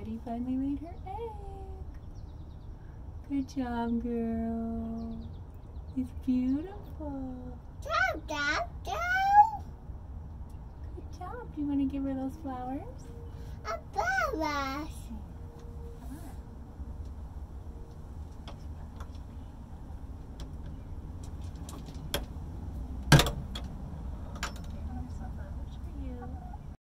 Daddy finally laid her egg. Good job, girl. It's beautiful. Good job. Do you want to give her those flowers? A flowers.